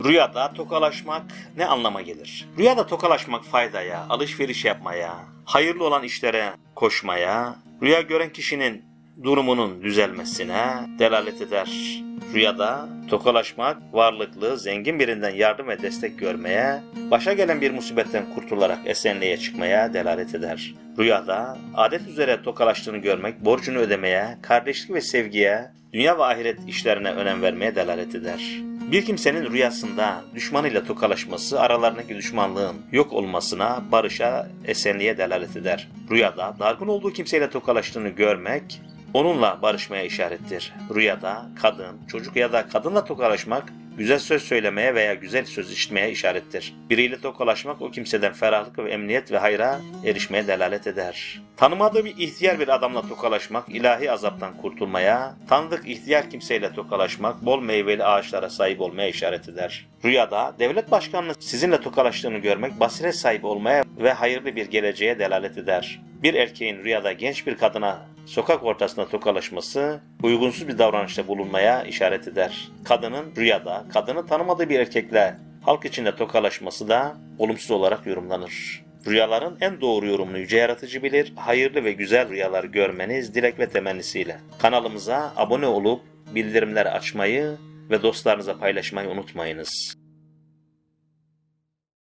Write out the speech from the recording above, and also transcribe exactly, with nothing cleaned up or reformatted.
Rüyada tokalaşmak ne anlama gelir? Rüyada tokalaşmak faydaya, alışveriş yapmaya, hayırlı olan işlere koşmaya, rüya gören kişinin durumunun düzelmesine delalet eder. Rüyada tokalaşmak, varlıklı, zengin birinden yardım ve destek görmeye, başa gelen bir musibetten kurtularak esenliğe çıkmaya delalet eder. Rüyada adet üzere tokalaştığını görmek, borcunu ödemeye, kardeşlik ve sevgiye, dünya ve ahiret işlerine önem vermeye delalet eder. Bir kimsenin rüyasında düşmanıyla tokalaşması, aralarındaki düşmanlığın yok olmasına, barışa, esenliğe delalet eder. Rüyada dargın olduğu kimseyle tokalaştığını görmek, onunla barışmaya işarettir. Rüyada kadın, çocuk ya da kadınla tokalaşmak, güzel söz söylemeye veya güzel söz işitmeye işarettir. Biriyle tokalaşmak o kimseden ferahlık ve emniyet ve hayra erişmeye delalet eder. Tanımadığı bir ihtiyar bir adamla tokalaşmak, ilahi azaptan kurtulmaya, tanıdık ihtiyar kimseyle tokalaşmak, bol meyveli ağaçlara sahip olmaya işaret eder. Rüyada devlet başkanının sizinle tokalaştığını görmek, basiret sahibi olmaya ve hayırlı bir geleceğe delalet eder. Bir erkeğin rüyada genç bir kadına sokak ortasında tokalaşması, uygunsuz bir davranışta bulunmaya işaret eder. Kadının rüyada, kadını tanımadığı bir erkekle halk içinde tokalaşması da olumsuz olarak yorumlanır. Rüyaların en doğru yorumunu Yüce Yaratıcı bilir. Hayırlı ve güzel rüyalar görmeniz dilek ve temennisiyle. Kanalımıza abone olup bildirimleri açmayı ve dostlarınıza paylaşmayı unutmayınız.